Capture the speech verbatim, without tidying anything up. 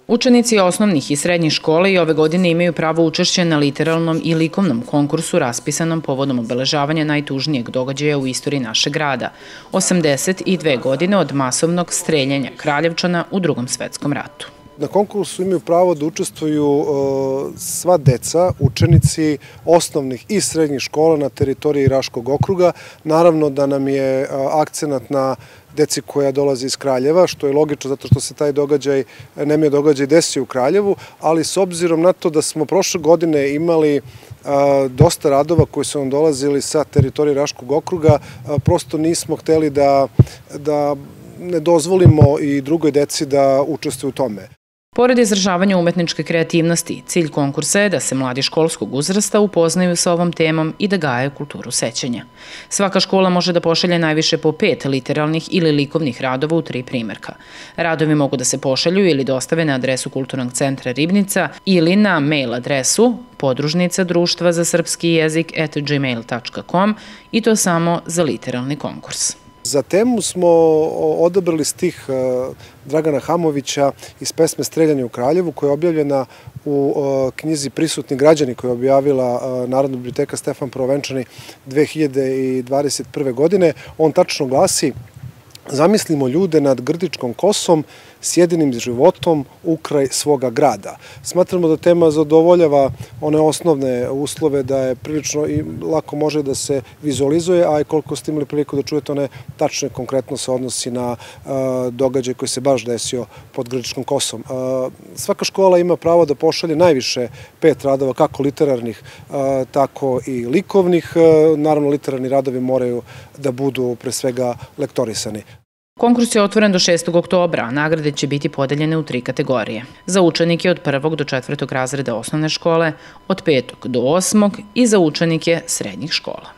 Učenici osnovnih i srednjih škola i ove godine imaju pravo učešća na literalnom i likovnom konkursu raspisanom povodom obeležavanja najtužnijeg događaja u istoriji našeg grada, osamdeset dve godine od masovnog streljenja Kraljevčana u Drugom svetskom ratu. Na konkursu imaju pravo da učestvuju sva deca, učenici osnovnih i srednjih škola na teritoriji Raškog okruga. Naravno da nam je akcenat na deci koja dolaze iz Kraljeva, što je logično zato što se taj događaj, nemio događaj desio u Kraljevu, ali s obzirom na to da smo prošle godine imali dosta radova koji su nam dolazili sa teritorije Raškog okruga, prosto nismo hteli da, da ne dozvolimo i drugoj deci da učestvuju u tome. Pored izražavanja umetničke kreativnosti, cilj konkursa je da se mladi školskog uzrasta upoznaju sa ovom temom i da gaje kulturu sećanja. Svaka škola može da pošalje najviše po pet literalnih ili likovnih radova u tri primerka. Radovi mogu da se pošalju ili dostave na adresu Kulturnog centra Ribnica ili na mail adresu podružnica društva za srpski jezik at gmail tačka com i to samo za literalni konkurs. Za temu smo odabrali stih Dragana Hamovića iz pesme Streljanje u Kraljevu, koja je objavljena u knjizi Prisutni građani, koju je objavila Narodna biblioteka Stefan Prvovenčani dve hiljade dvadeset prve. godine. On tačno glasi: zamislimo ljude nad Grdičkom kosom, sjedinim životom ukraj svoga grada. Smatramo da tema zadovoljava one osnovne uslove, da je prilično i lako može da se vizualizuje, a i koliko ste imali priliku da čujete, one tačno konkretno se odnosi na događaj koji se baš desio pod Grdičkom kosom. Svaka škola ima pravo da pošalje najviše pet radova, kako literarnih, tako i likovnih. Naravno, literarni radovi moraju da budu pre svega lektorisani. Konkurs je otvoren do šestog oktobra, a nagrade će biti podeljene u tri kategorije. Za učenike od prvog do četvrtog razreda osnovne škole, od petog do osmog i za učenike srednjih škola.